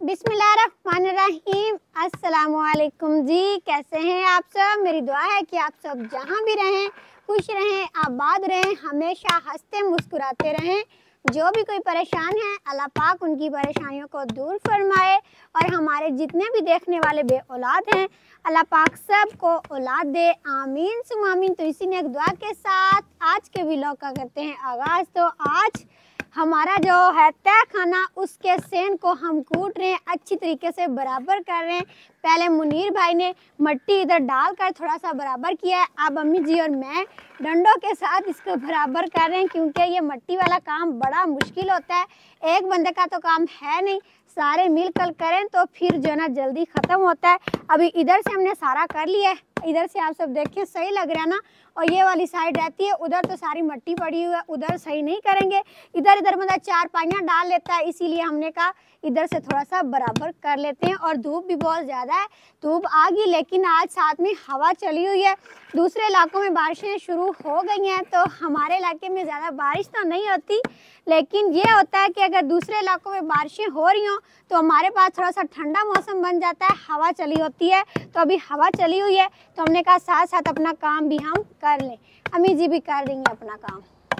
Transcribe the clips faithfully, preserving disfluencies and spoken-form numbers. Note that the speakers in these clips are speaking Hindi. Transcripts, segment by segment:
बिस्मिल्लाहिर्रहमानिर्रहीम। अस्सलामुअलैकुम जी, कैसे हैं आप सब। मेरी दुआ है कि आप सब जहां भी रहें खुश रहें, आबाद रहें, हमेशा हंसते मुस्कुराते रहें। जो भी कोई परेशान है अल्लाह पाक उनकी परेशानियों को दूर फरमाए और हमारे जितने भी देखने वाले बे औलाद हैं अल्लाह पाक सबको औलाद दे, आमीन सुम आमीन। तो इसी ने एक दुआ के साथ आज के व्लॉग का करते हैं आगाज़। तो आज हमारा जो है तय खाना उसके सेन को हम कूट रहे हैं, अच्छी तरीके से बराबर कर रहे हैं। पहले मुनीर भाई ने मट्टी इधर डालकर थोड़ा सा बराबर किया है, अब अम्मी जी और मैं डंडों के साथ इसको बराबर कर रहे हैं, क्योंकि ये मट्टी वाला काम बड़ा मुश्किल होता है। एक बंदे का तो काम है नहीं, सारे मिलकर करें तो फिर जो है ना जल्दी ख़त्म होता है। अभी इधर से हमने सारा कर लिया है, इधर से आप सब देखें सही लग रहा है ना। और ये वाली साइड रहती है, उधर तो सारी मट्टी पड़ी हुई है, उधर सही नहीं करेंगे। इधर इधर मतलब चार पाइयाँ डाल लेता है, इसीलिए हमने कहा इधर से थोड़ा सा बराबर कर लेते हैं। और धूप भी बहुत ज़्यादा है, धूप आ गई लेकिन आज साथ में हवा चली हुई है। दूसरे इलाकों में बारिशें शुरू हो गई हैं, तो हमारे इलाके में ज़्यादा बारिश तो नहीं होती, लेकिन ये होता है कि अगर दूसरे इलाकों में बारिशें हो रही हों तो हमारे पास थोड़ा सा ठंडा मौसम बन जाता है, हवा चली होती है। तो अभी हवा चली हुई है तो हमने कहा साथ साथ अपना काम भी हम कर लें। अम्मी जी भी कर देंगे अपना काम।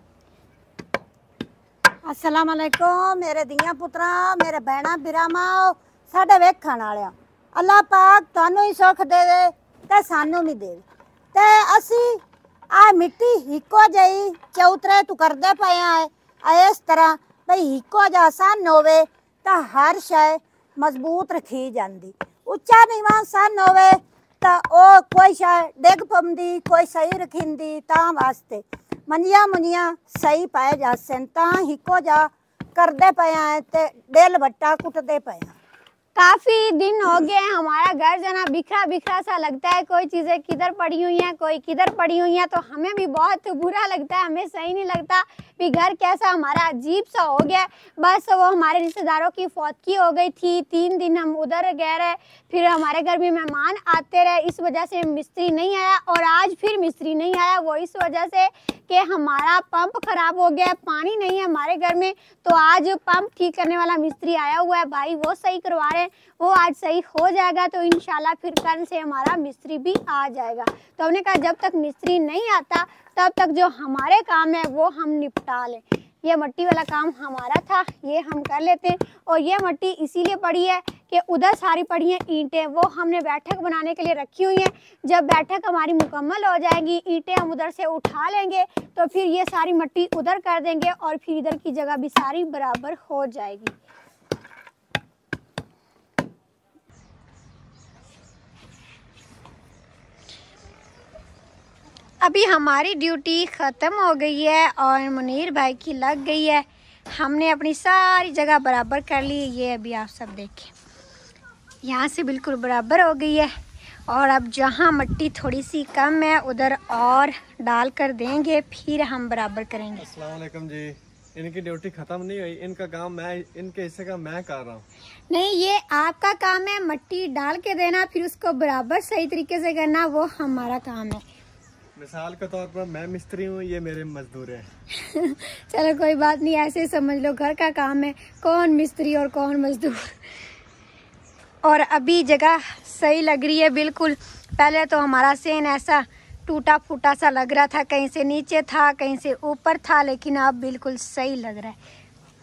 अस्सलाम वालेकुम मेरे दियां पुत्रा, मेरे बहना बिरामाओ, साडे वेखण वालिया, अल्लाह पाक तुहानू ही सुख दे दे ते सानू भी दे। ते असी आ मिट्टी हिको जई चौतरे तू करदे पए आ इस तरह भई हिको जा सन होवे तां हर शय मजबूत रखी जांदी। उच्चा नीवा सन होवे तां ओ कोई शय डिग पौंदी, कोई सही रखिंदी, तां वास्ते मंजिया मुंजिया सही पाए जा सन तां हिको जा करदे पे आए ते डेल बट्टा कुटदे पे। काफ़ी दिन हो गए हमारा घर जना बिखरा बिखरा सा लगता है, कोई चीज़ें किधर पड़ी हुई हैं कोई किधर पड़ी हुई हैं, तो हमें भी बहुत बुरा लगता है, हमें सही नहीं लगता भी घर कैसा हमारा अजीब सा हो गया। बस वो हमारे रिश्तेदारों की फौतगी हो गई थी, तीन दिन हम उधर गए रहे, फिर हमारे घर में मेहमान आते रहे, इस वजह से मिस्त्री नहीं आया। और आज फिर मिस्त्री नहीं आया, वो इस वजह से कि हमारा पंप ख़राब हो गया, पानी नहीं है हमारे घर में। तो आज पंप ठीक करने वाला मिस्त्री आया हुआ है भाई, वो सही करवा रहे हैं, वो आज सही हो जाएगा। तो इंशाल्लाह फिर कल से हमारा मिस्त्री भी आ जाएगा। तो हमने कहा जब तक मिस्त्री नहीं आता तब तक जो हमारे काम है वो हम निपटा लें। ये मट्टी वाला काम हमारा था, ये हम कर लेते हैं। और ये मट्टी इसीलिए पड़ी है कि उधर सारी पड़ी हैं ईंटें, वो हमने बैठक बनाने के लिए रखी हुई हैं। जब बैठक हमारी मुकम्मल हो जाएगी, ईंटें हम उधर से उठा लेंगे तो फिर ये सारी मट्टी उधर कर देंगे और फिर इधर की जगह भी सारी बराबर हो जाएगी। अभी हमारी ड्यूटी ख़त्म हो गई है और मुनीर भाई की लग गई है। हमने अपनी सारी जगह बराबर कर ली। ये अभी आप सब देखें, यहाँ से बिल्कुल बराबर हो गई है। और अब जहाँ मिट्टी थोड़ी सी कम है उधर और डाल कर देंगे, फिर हम बराबर करेंगे। अस्सलाम वालेकुम जी, इनकी ड्यूटी ख़त्म नहीं हुई, इनका काम मैं इनके हिस्से का मैं कर रहा हूँ। नहीं, ये आपका काम है मट्टी डाल के देना, फिर उसको बराबर सही तरीके से करना, वो हमारा काम है। मिसाल के तौर पर मैं मिस्त्री हूँ, ये मेरे मजदूर हैं। चलो कोई बात नहीं, ऐसे समझ लो घर का काम है, कौन मिस्त्री और कौन मजदूर। और अभी जगह सही लग रही है बिल्कुल। पहले तो हमारा सेन ऐसा टूटा फूटा सा लग रहा था, कहीं से नीचे था कहीं से ऊपर था, लेकिन अब बिल्कुल सही लग रहा है।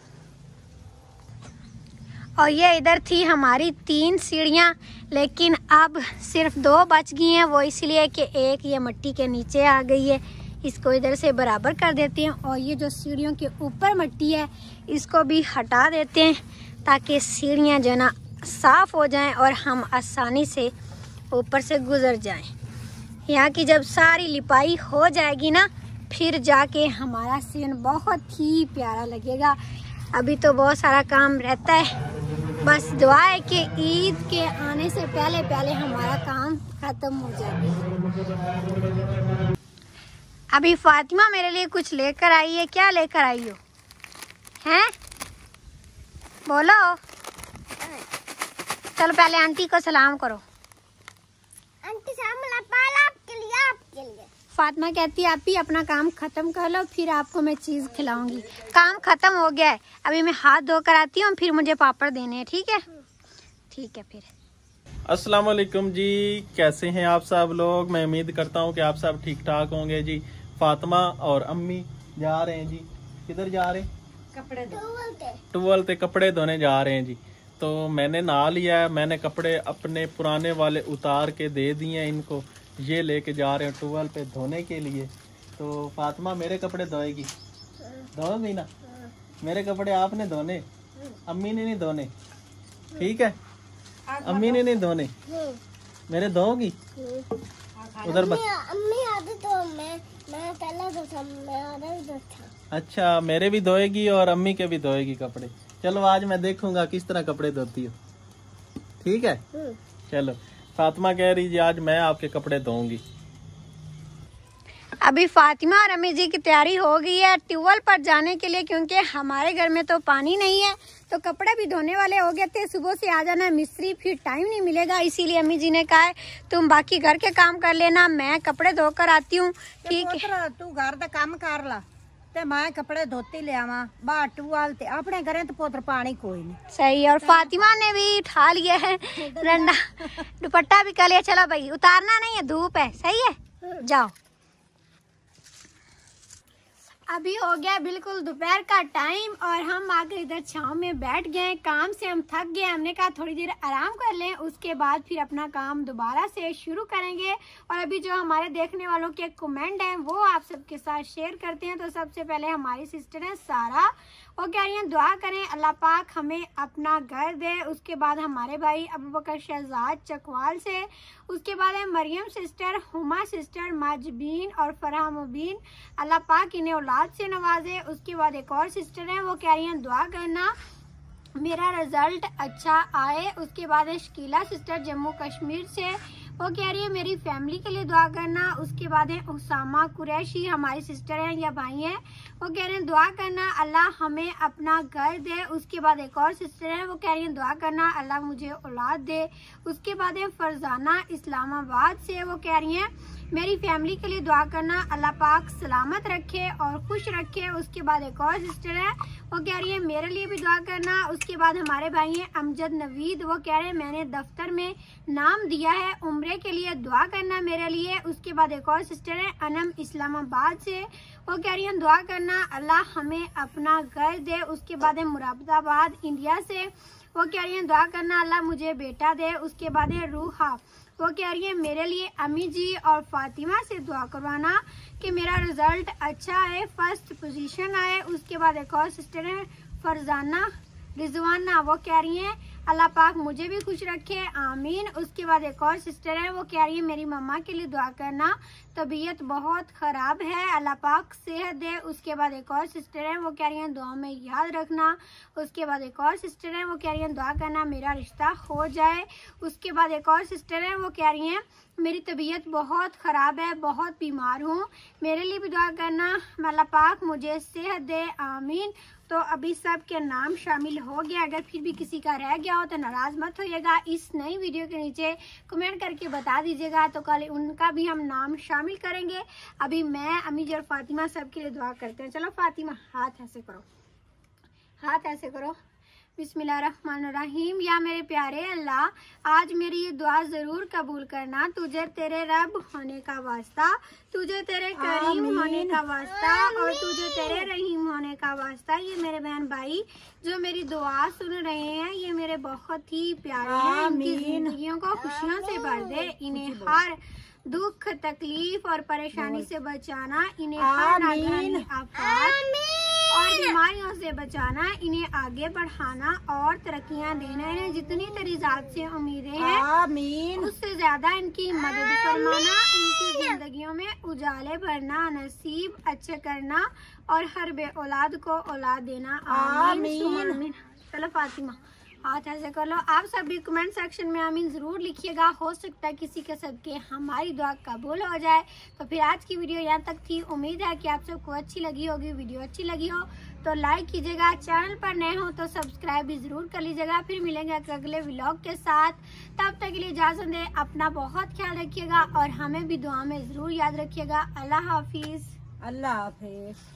और ये इधर थी हमारी तीन सीढ़ियाँ, लेकिन अब सिर्फ दो बच गई हैं, वो इसलिए कि एक ये मिट्टी के नीचे आ गई है। इसको इधर से बराबर कर देते हैं और ये जो सीढ़ियों के ऊपर मिट्टी है इसको भी हटा देते हैं, ताकि सीढ़ियाँ जो ना साफ़ हो जाएं और हम आसानी से ऊपर से गुज़र जाएं। यहाँ की जब सारी लिपाई हो जाएगी ना, फिर जाके हमारा सीन बहुत ही प्यारा लगेगा। अभी तो बहुत सारा काम रहता है, बस दुआ है कि ईद के आने से पहले पहले हमारा काम ख़त्म हो जाए। अभी फातिमा मेरे लिए कुछ लेकर आई है, क्या लेकर आई हो? हैं? बोलो। चलो पहले आंटी को सलाम करो। आंटी सलाम आपके लिए, आपके लिए। फातिमा कहती है आप ही अपना काम ख़त्म कर लो, फिर आपको मैं चीज़ खिलाऊंगी। काम ख़त्म हो गया है, अभी मैं हाथ धोकर आती हूँ, फिर मुझे पापड़ देने हैं, ठीक है? ठीक है फिर। अस्सलाम वालेकुम जी, कैसे हैं आप सब लोग। मैं उम्मीद करता हूँ कि आप सब ठीक ठाक होंगे जी। फातिमा और अम्मी जा रहे हैं जी, किधर जा रहे हैं? कपड़े टूवल पे कपड़े धोने जा रहे हैं जी। तो मैंने नहा लिया है, मैंने कपड़े अपने पुराने वाले उतार के दे दिए हैं इनको, ये लेके जा रहे हैं टूवल पे धोने के लिए। तो फातिमा मेरे कपड़े धोएगी, धोएगी ना? मेरे कपड़े आपने धोने, अम्मी ने नहीं धोने, ठीक है? अम्मी ने नहीं धोने, मेरे धोगी उधर बस। अम्मी आधे तो मैं मैं पहला धोता, मैं आधा ही धोता। अच्छा, मेरे भी धोएगी और अम्मी के भी धोएगी कपड़े। चलो आज मैं देखूंगा किस तरह कपड़े धोती हो, ठीक है? चलो, फातिमा कह रही जी आज मैं आपके कपड़े धोऊंगी। अभी फातिमा और अम्मी जी की तैयारी हो गई है ट्यूबवेल पर जाने के लिए, क्योंकि हमारे घर में तो पानी नहीं है। तो कपड़े भी धोने वाले हो गए थे, सुबह से आ जाना मिस्त्री, फिर टाइम नहीं मिलेगा। इसीलिए अम्मी जी ने कहा है तुम बाकी घर के काम कर लेना, मैं कपड़े धोकर आती हूँ, ठीक है? तू घर का काम कर ला ते मैं कपड़े धोती ले आवा बाहर टूवाल ते अपने घरे तो पोतर पानी कोई नहीं। सही। और फातिमा ने भी उठा लिया है रंडा, दुपट्टा भी कर लिया। चलो भाई, उतारना नहीं है, धूप है, सही है, जाओ। अभी हो गया बिल्कुल दोपहर का टाइम और हम आकर इधर छांव में बैठ गए। काम से हम थक गए, हमने कहा थोड़ी देर आराम कर लें, उसके बाद फिर अपना काम दोबारा से शुरू करेंगे। और अभी जो हमारे देखने वालों के कमेंट हैं वो आप सबके साथ शेयर करते हैं। तो सबसे पहले हमारी सिस्टर है सारा, वो कह रही हैं दुआ करें अल्लाह पाक हमें अपना घर दे। उसके बाद हमारे भाई अबू बकर शहजाद चकवाल से, उसके बाद है मरियम सिस्टर, हुमा सिस्टर, माजबीन और फरहा मुबीन, अल्लाह पाक इन्हें औलाद से नवाजे। उसके बाद एक और सिस्टर है, वो कह रही हैं दुआ करना मेरा रिजल्ट अच्छा आए। उसके बाद है शकीला सिस्टर जम्मू कश्मीर से, वो कह रही है मेरी फैमिली के लिए दुआ करना। उसके बाद है उसामा कुरैशी, हमारी सिस्टर हैं या भाई हैं, वो कह रहे हैं दुआ करना अल्लाह हमें अपना घर दे। उसके बाद एक और सिस्टर है, वो कह रही हैं दुआ करना अल्लाह मुझे औलाद दे। उसके बाद है फरजाना इस्लामाबाद से, वो कह रही हैं मेरी फैमिली के लिए दुआ करना अल्लाह पाक सलामत रखे और खुश रखे। उसके बाद एक और सिस्टर है, वो कह रही है मेरे लिए भी दुआ करना। उसके बाद हमारे भाई हैं अमजद नवीद, वो कह रहे हैं मैंने दफ्तर में नाम दिया है उम्रे के लिए, दुआ करना मेरे लिए। उसके बाद एक और सिस्टर है अनम इस्लामाबाद से, वो कह रही हैं दुआ करना अल्लाह हमें अपना घर दे। उसके बाद है मुरादाबाद इंडिया से, वो कह रही हैं दुआ करना अल्लाह मुझे बेटा दे। उसके बाद है रूहा, वो कह रही है मेरे लिए अम्मी जी और फातिमा से दुआ करवाना कि मेरा रिजल्ट अच्छा आए, फर्स्ट पोजीशन आए। उसके बाद एक और सिस्टर है फरजाना रिजवाना, वो कह रही हैं अल्लाह पाक मुझे भी खुश रखे, आमीन। उसके बाद एक और सिस्टर है, वो कह रही है मेरी मम्मा के लिए दुआ करना, तबीयत बहुत ख़राब है, अल्लाह पाक सेहत दे। उसके बाद एक और सिस्टर है, वो कह रही हैं दुआ में याद रखना। उसके बाद एक और सिस्टर है, वो कह रही हैं दुआ करना मेरा रिश्ता हो जाए। उसके बाद एक और सिस्टर है, वो कह रही हैं मेरी तबीयत बहुत ख़राब है, बहुत बीमार हूँ, मेरे लिए भी दुआ करना, अल्लाह पाक मुझे सेहत दे, आमीन। तो अभी सब के नाम शामिल हो गया। अगर फिर भी किसी का रह गया हो तो नाराज़ मत होइएगा, इस नई वीडियो के नीचे कमेंट करके बता दीजिएगा, तो कल उनका भी हम नाम शामिल करेंगे। अभी मैं अम्मी जी और फातिमा सब के लिए दुआ करते हैं। चलो फातिमा हाथ ऐसे करो, हाथ ऐसे करो। बिस्मिल्लाहिर्रहमानिर्रहीम। या मेरे प्यारे अल्लाह आज मेरी ये दुआ ज़रूर कबूल करना, तुझे तेरे रब होने का वास्ता, तुझे तेरे करीम होने का वास्ता और तुझे तेरे रहीम होने का वास्ता। ये मेरे बहन भाई जो मेरी दुआ सुन रहे हैं ये मेरे बहुत ही प्यारे हैं, इनकी जिंदगियों को खुशियों से भर दे, इन्हें हर दुख तकलीफ और परेशानी से बचाना, इन्हें हर नादानी आफत और बीमारियों से बचाना, इन्हें आगे बढ़ाना और तरक्कियां देना, इन्हें जितनी तेरी जात से उम्मीदें हैं आमीन उससे ज्यादा इनकी मदद फरमाना, इनकी जिंदगियों में उजाले भरना, नसीब अच्छे करना और हर बे औलाद को औलाद देना, आमीन, आमीन। चलो फातिमा हाथ ऐसे कर लो। आप सभी कमेंट सेक्शन में आमीन ज़रूर लिखिएगा, हो सकता है किसी के सबके हमारी दुआ कबूल हो जाए। तो फिर आज की वीडियो यहाँ तक थी, उम्मीद है कि आप सबको अच्छी लगी होगी। वीडियो अच्छी लगी हो तो लाइक कीजिएगा, चैनल पर नए हो तो सब्सक्राइब भी ज़रूर कर लीजिएगा। फिर मिलेंगे अगले व्लॉग के साथ, तब तक के लिए इजाज़त दें, अपना बहुत ख्याल रखिएगा और हमें भी दुआ में ज़रूर याद रखिएगा। अल्लाह हाफिज़। अल्लाह हाफिज़।